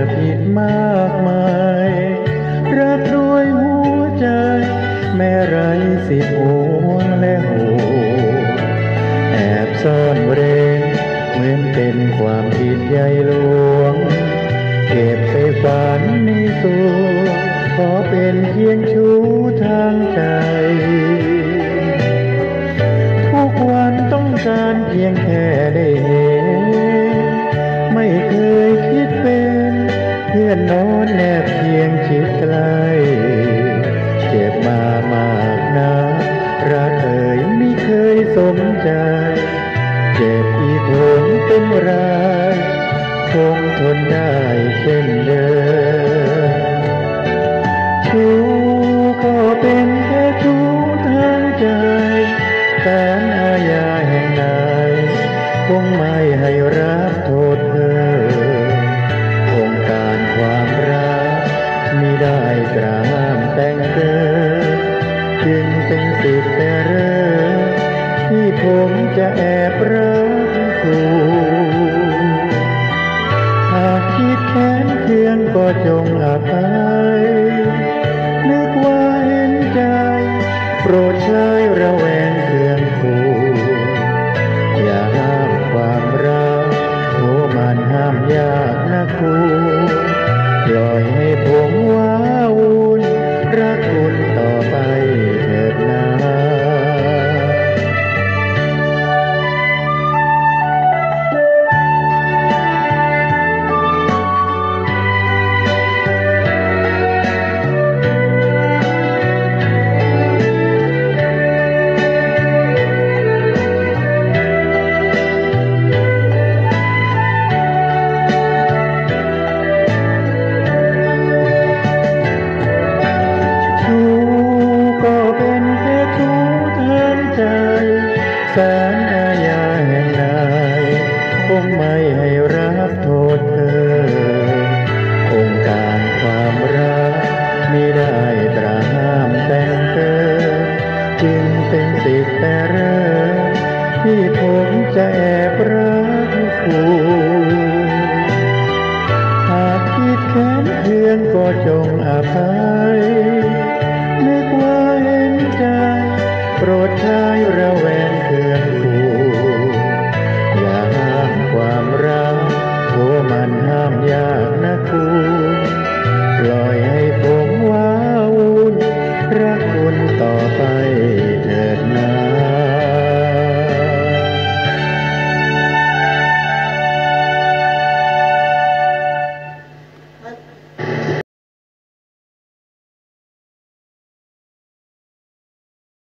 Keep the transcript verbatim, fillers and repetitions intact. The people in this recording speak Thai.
ผิดมากมายรักด้วยหัวใจแม้ไรสิทธิ์ห่วงและโหแอบซ่อนเร้นเหมือนเป็นความผิดใหญ่หลวงเก็บไปฝันในตัวขอเป็นเพียงชู้ทางใจทุกวันต้องการเพียงแค่ได้เห็นไม่เคยคิดเป็นเพื่อนนอนแนบเพียงชิดใกล้เจ็บมามากนะรักเอ่ยไม่เคยสมใจเจ็บอีกผมเป็นไรคงทนได้เช่นเดิมชู้ก็เป็นแค่ชู้ทางใจศาลอาญาแห่งใดคงไม่ให้รับโทษเธอองค์การความรักมิได้กระห้ามแต่งเติมจึงเป็นสิทธิ์แต่เริ่มที่ผมจะแอบรักคุณหากคิดแค้นเคืองก็จงอภัยนึกว่าเห็นใจโปรดใช้ระแวงเคืองคู่อย่าห้ามความรักโอ้มันห้ามยากนะคุณปล่อยให้ผมว้าวุ่นรักคุณต่อไปเถิดนะศาลอาญาแห่งใดคงไม่ให้รับโทษเธอองค์การความรักมิได้ตราห้ามแต่งเติมจึงเป็นสิทธิ์แต่เริ่มที่ผมจะแอบรักคุณหากคิดแค้นเคืองก็จงอภัย